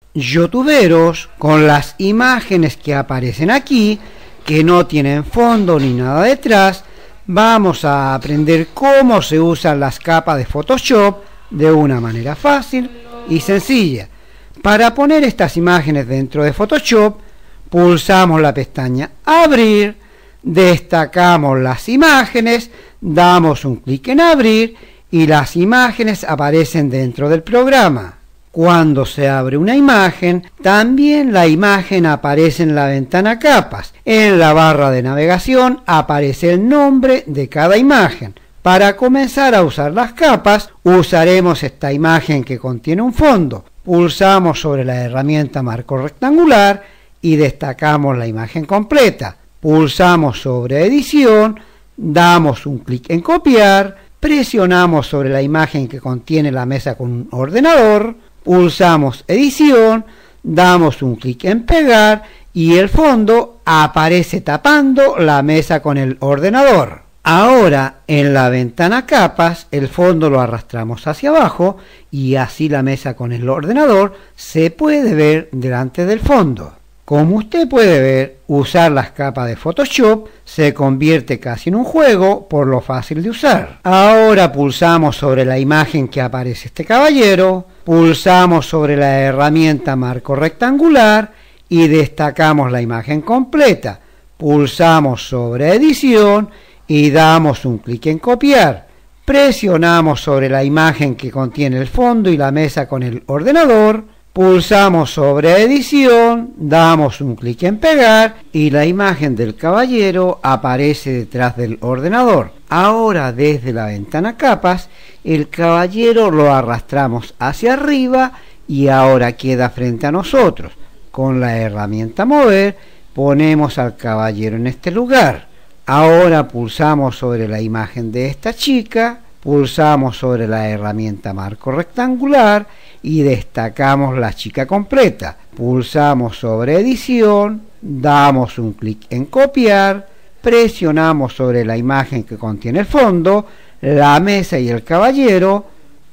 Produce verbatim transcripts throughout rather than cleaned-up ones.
youtuberos con las imágenes que aparecen aquí, que no tienen fondo ni nada detrás. Vamos a aprender cómo se usan las capas de Photoshop de una manera fácil y sencilla. Para poner estas imágenes dentro de Photoshop, pulsamos la pestaña Abrir, destacamos las imágenes, damos un clic en Abrir y las imágenes aparecen dentro del programa. Cuando se abre una imagen, también la imagen aparece en la ventana Capas. En la barra de navegación aparece el nombre de cada imagen. Para comenzar a usar las capas, usaremos esta imagen que contiene un fondo. Pulsamos sobre la herramienta Marco Rectangular y destacamos la imagen completa. Pulsamos sobre Edición, damos un clic en Copiar, presionamos sobre la imagen que contiene la mesa con un ordenador, pulsamos Edición, damos un clic en Pegar y el fondo aparece tapando la mesa con el ordenador. Ahora en la ventana Capas el fondo lo arrastramos hacia abajo y así la mesa con el ordenador se puede ver delante del fondo. Como usted puede ver, usar las capas de Photoshop se convierte casi en un juego por lo fácil de usar. Ahora pulsamos sobre la imagen que aparece este caballero, pulsamos sobre la herramienta Marco Rectangular y destacamos la imagen completa. Pulsamos sobre Edición y damos un clic en Copiar. Presionamos sobre la imagen que contiene el fondo y la mesa con el ordenador. Pulsamos sobre Edición, damos un clic en Pegar y la imagen del caballero aparece detrás del ordenador. Ahora desde la ventana Capas, el caballero lo arrastramos hacia arriba y ahora queda frente a nosotros. Con la herramienta Mover ponemos al caballero en este lugar. Ahora pulsamos sobre la imagen de esta chica, pulsamos sobre la herramienta Marco Rectangular y destacamos la chica completa. Pulsamos sobre Edición, damos un clic en Copiar, presionamos sobre la imagen que contiene el fondo, la mesa y el caballero,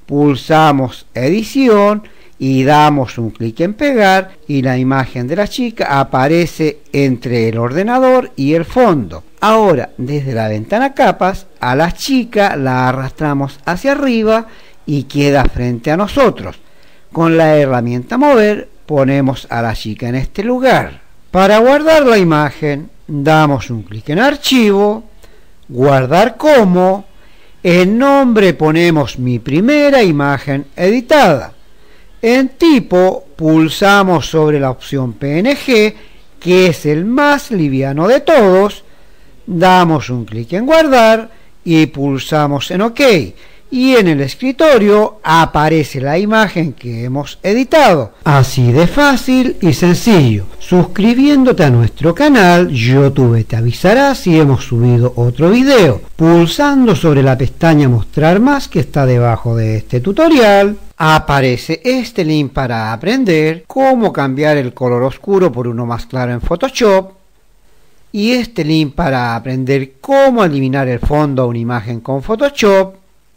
pulsamos Edición y damos un clic en Pegar y la imagen de la chica aparece entre el ordenador y el fondo. Ahora desde la ventana Capas a la chica la arrastramos hacia arriba y queda frente a nosotros. Con la herramienta Mover ponemos a la chica en este lugar. Para guardar la imagen damos un clic en Archivo, Guardar como, en nombre ponemos mi primera imagen editada. En tipo pulsamos sobre la opción P N G, que es el más liviano de todos, damos un clic en Guardar y pulsamos en OK. Y en el escritorio aparece la imagen que hemos editado. Así de fácil y sencillo. Suscribiéndote a nuestro canal, YouTube te avisará si hemos subido otro video. Pulsando sobre la pestaña Mostrar más que está debajo de este tutorial, aparece este link para aprender cómo cambiar el color oscuro por uno más claro en Photoshop. Y este link para aprender cómo eliminar el fondo a una imagen con Photoshop.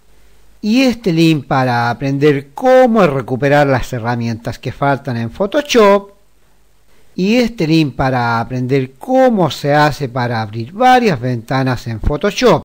Y este link para aprender cómo recuperar las herramientas que faltan en Photoshop. Y este link para aprender cómo se hace para abrir varias ventanas en Photoshop.